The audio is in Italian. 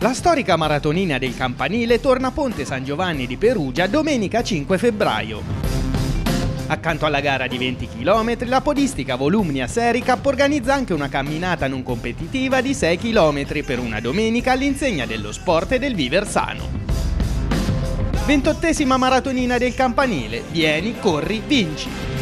La storica maratonina del Campanile torna a Ponte San Giovanni di Perugia domenica 5 febbraio. Accanto alla gara di 20 km, la podistica Volumnia Sericap organizza anche una camminata non competitiva di 6 km per una domenica all'insegna dello sport e del viver sano. 28ª maratonina del Campanile. Vieni, corri, vinci!